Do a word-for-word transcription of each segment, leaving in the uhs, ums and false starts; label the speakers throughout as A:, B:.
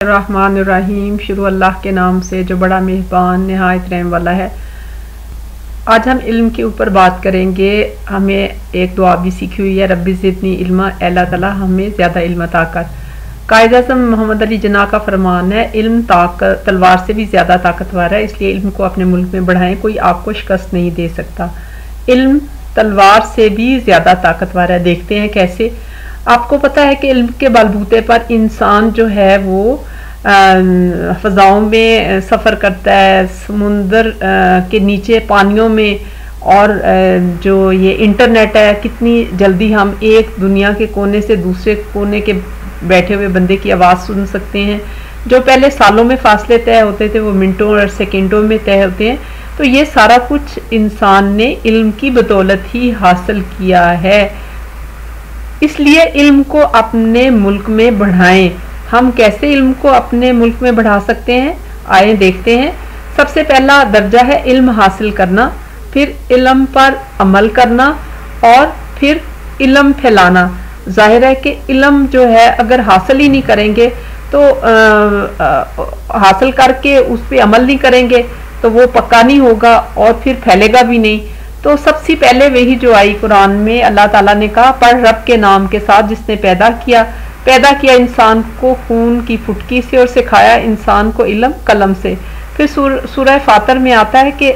A: الرحمن الرحیم، شروع اللہ کے نام سے جو بڑا مہربان نہایت رحم والا ہے۔ آج ہم علم کے اوپر بات کریں گے۔ ہمیں ایک دعا بھی سیکھی ہوئی ہے، رب زدنی علما، اے اللہ تعالیٰ ہمیں زیادہ علم عطا کر۔ قائد اعظم محمد علی جناح کا فرمان ہے، علم طاقت تلوار سے بھی زیادہ طاقتور ہے، اس لیے علم کو اپنے ملک میں بڑھائیں، کوئی آپ کو شکست نہیں دے سکتا۔ علم تلوار سے بھی زیادہ طاقتور ہے، دیکھتے ہیں کیسے۔ آپ کو پتہ ہے کہ علم کے بلبوتے پر انسان جو ہے وہ فضاؤں میں سفر کرتا ہے، سمندر کے نیچے پانیوں میں، اور جو یہ انٹرنیٹ ہے، کتنی جلدی ہم ایک دنیا کے کونے سے دوسرے کونے کے بیٹھے ہوئے بندے کی آواز سن سکتے ہیں۔ جو پہلے سالوں میں فاصلے طے ہوتے تھے وہ منٹوں اور سیکنڈوں میں طے ہوتے ہیں۔ تو یہ سارا کچھ انسان نے علم کی بدولت ہی حاصل کیا ہے، اس لیے علم کو اپنے ملک میں بڑھائیں۔ ہم کیسے علم کو اپنے ملک میں بڑھا سکتے ہیں، آئیں دیکھتے ہیں۔ سب سے پہلا درجہ ہے علم حاصل کرنا، پھر علم پر عمل کرنا، اور پھر علم پھیلانا۔ ظاہر ہے کہ علم جو ہے اگر حاصل ہی نہیں کریں گے تو حاصل کر کے اس پہ عمل نہیں کریں گے تو وہ پکا نہیں ہوگا اور پھر پھیلے گا بھی نہیں۔ تو سب سے پہلے وہی جو آئی قرآن میں، اللہ تعالیٰ نے کہا پڑھ رب کے نام کے ساتھ جس نے پیدا کیا پیدا کیا انسان کو خون کی پھٹکی سے اور سکھایا انسان کو علم قلم سے۔ پھر سور سورہ فاتر میں آتا ہے کہ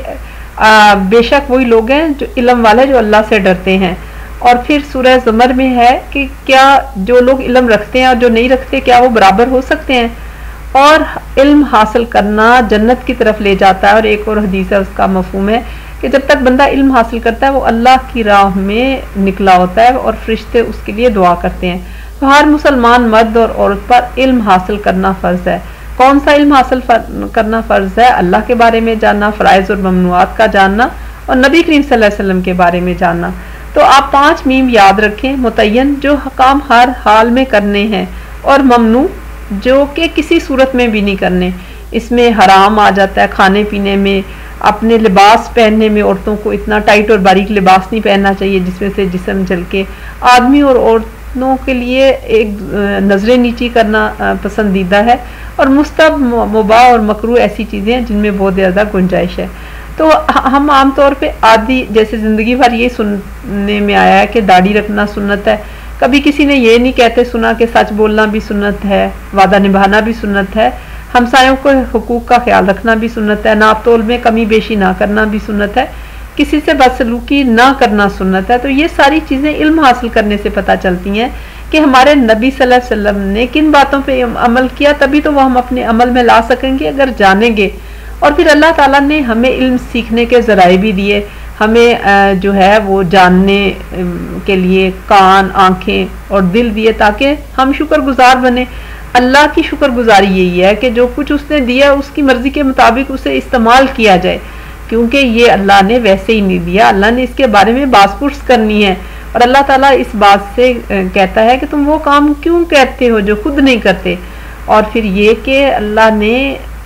A: بے شک وہی لوگ ہیں جو علم والے، جو اللہ سے ڈرتے ہیں۔ اور پھر سورہ زمر میں ہے کہ کیا جو لوگ علم رکھتے ہیں اور جو نہیں رکھتے کیا وہ برابر ہو سکتے ہیں۔ اور علم حاصل کرنا جنت کی طرف لے جاتا ہے، اور ایک اور حدیث ہے اس کا مفہوم ہے کہ جب تک بندہ علم حاصل کرتا ہے وہ اللہ کی راہ میں نکلا ہوتا ہے اور فرشتے اس کے لیے دعا کرتے ہیں۔ تو ہر مسلمان مرد اور عورت پر علم حاصل کرنا فرض ہے۔ کون سا علم حاصل کرنا فرض ہے؟ اللہ کے بارے میں جاننا، فرائض اور ممنوعات کا جاننا، اور نبی کریم صلی اللہ علیہ وسلم کے بارے میں جاننا۔ تو آپ پانچ میم یاد رکھیں، متعین جو کام ہر حال میں کرنے ہیں، اور ممنوع جو کہ کسی صورت میں بھی نہیں کرنے۔ اس میں حرام آ جاتا ہے، کھانے پینے میں، اپنے لباس پہننے میں عورتوں کو اتنا ٹائٹ اور باریک لباس نہیں پہننا چاہیے جس میں سے جسم جھلکے۔ آدمی اور عورتوں کے لیے ایک نظریں نیچی کرنا پسندیدہ ہے، اور مستحب، مباح اور مکروہ ایسی چیزیں ہیں جن میں بہت زیادہ گنجائش ہے۔ تو ہم عام طور پہ عادی جیسے زندگی بھر یہ سننے میں آیا ہے کہ داڑھی رکھنا سنت ہے، کبھی کسی نے یہ نہیں کہتے سنا کہ سچ بولنا بھی سنت ہے، وعدہ نبھانا بھی سنت ہے، ہمسایوں کو حقوق کا خیال رکھنا بھی سنت ہے، ناپ تول میں کمی بیشی نہ کرنا بھی سنت ہے، کسی سے بدسلوکی نہ کرنا سنت ہے۔ تو یہ ساری چیزیں علم حاصل کرنے سے پتہ چلتی ہیں کہ ہمارے نبی صلی اللہ علیہ وسلم نے کن باتوں پہ عمل کیا، تبھی تو وہ ہم اپنے عمل میں لا سکیں گے اگر جانیں گے۔ اور پھر اللہ تعالیٰ نے ہمیں علم سیکھنے کے ذرائع بھی دیے، ہمیں جو ہے وہ جاننے کے لیے کان، آنکھیں اور دل دیے تاکہ ہم شکر گزار بنیں۔ اللہ کی شکر گزاری یہی ہے کہ جو کچھ اس نے دیا اس کی مرضی کے مطابق اسے استعمال کیا جائے، کیونکہ یہ اللہ نے ویسے ہی نہیں دیا، اللہ نے اس کے بارے میں باز پرس کرنی ہے۔ اور اللہ تعالیٰ اس بات سے کہتا ہے کہ تم وہ کام کیوں کہتے ہو جو خود نہیں کرتے۔ اور پھر یہ کہ اللہ نے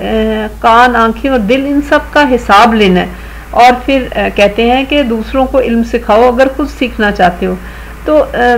A: کان، آنکھیں اور دل ان سب کا حساب لینا ہے، اور پھر کہتے ہیں کہ دوسروں کو علم سکھاؤ اگر خود سیکھنا چاہتے ہو۔ تو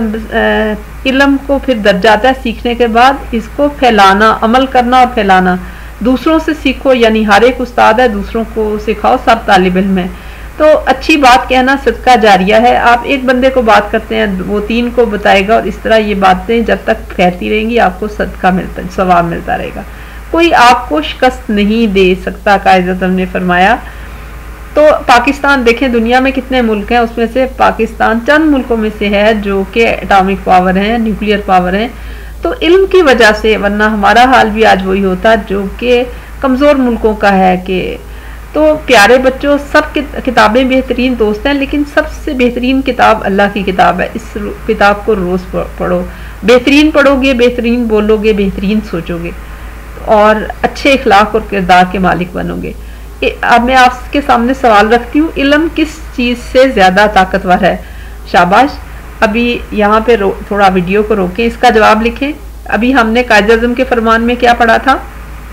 A: علم کو پھر درجہ آتا ہے سیکھنے کے بعد اس کو پھیلانا، عمل کرنا اور پھیلانا۔ دوسروں سے سیکھو، یعنی ہر ایک استاد ہے، دوسروں کو سکھاؤ، سب طالب علم ہے۔ تو اچھی بات کہنا صدقہ جاریہ ہے، آپ ایک بندے کو بات کرتے ہیں وہ تین کو بتائے گا، اور اس طرح یہ باتیں جب تک پھیلتی رہیں گی آپ کو صدقہ ملتا، ثواب ملتا رہے گا، کوئی آپ کو شکست نہیں دے سکتا، قائد اعظم نے فرمایا۔ تو پاکستان دیکھیں، دنیا میں کتنے ملک ہیں، اس میں سے پاکستان چند ملکوں میں سے ہے جو کہ ایٹامک پاور ہیں، نیوکلیئر پاور ہیں۔ تو علم کی وجہ سے، ورنہ ہمارا حال بھی آج وہی ہوتا جو کہ کمزور ملکوں کا ہے۔ کہ تو پیارے بچوں، سب کتابیں بہترین دوست ہیں، لیکن سب سے بہترین کتاب اللہ کی کتاب ہے۔ اس کتاب کو روز پڑھو، بہترین پڑھو گے، بہترین بولو گے، بہترین سوچو گے، اور اچھے اخلاق اور کردار کے مالک بنو گے۔ اب میں آپ کے سامنے سوال رکھتی ہوں، علم کس چیز سے زیادہ طاقتور ہے؟ شاباش، ابھی یہاں پہ تھوڑا ویڈیو کو روکیں، اس کا جواب لکھیں۔ ابھی ہم نے قائد اعظم کے فرمان میں کیا پڑھا تھا؟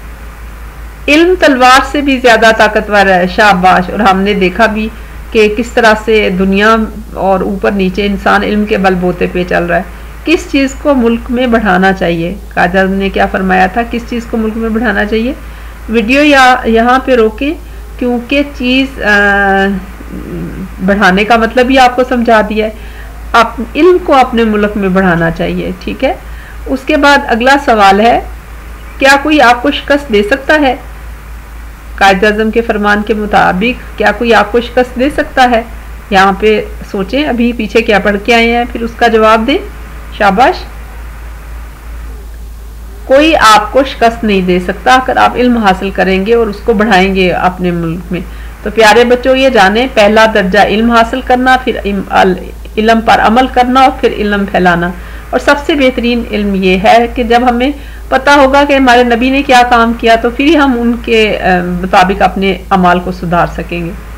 A: علم تلوار سے بھی زیادہ طاقتور ہے، شاباش۔ اور ہم نے دیکھا بھی کہ کس طرح سے دنیا اور اوپر نیچے انسان علم کے بل بوتے پہ چل رہا ہے۔ کس چیز کو ملک میں بڑھانا چاہیے؟ قائد اعظم نے کیا فرمایا تھا؟ کس چیز کو ملک میں بڑھانا چاہیے؟ ویڈیو یا یہاں پہ روکیں کیونکہ چیز بڑھانے کا مطلب ہی آپ کو سمجھا دیا ہے. آپ علم کو اپنے ملک میں بڑھانا چاہیے. ٹھیک ہے. اس کے بعد اگلا سوال ہے کیا کوئی آپ کو شکست دے سکتا ہے؟ قائد اعظم کے فرمان کے مطابق کیا کوئی آپ کو شکست دے سکتا ہے؟ یہاں پہ سوچیں، ابھی پیچھے کیا پڑھ کے آئے ہیں، پھر اس کا جواب دیں. شاباش. کوئی آپ کو شکست نہیں دے سکتا اگر آپ علم حاصل کریں گے اور اس کو بڑھائیں گے اپنے ملک میں. تو پیارے بچوں یہ جانیں، پہلا درجہ علم حاصل کرنا، پھر علم پر عمل کرنا اور پھر علم پھیلانا. اور سب سے بہترین علم یہ ہے کہ جب ہمیں پتہ ہوگا کہ ہمارے نبی نے کیا کام کیا تو پھر ہی ہم ان کے مطابق اپنے اعمال کو سدھار سکیں گے.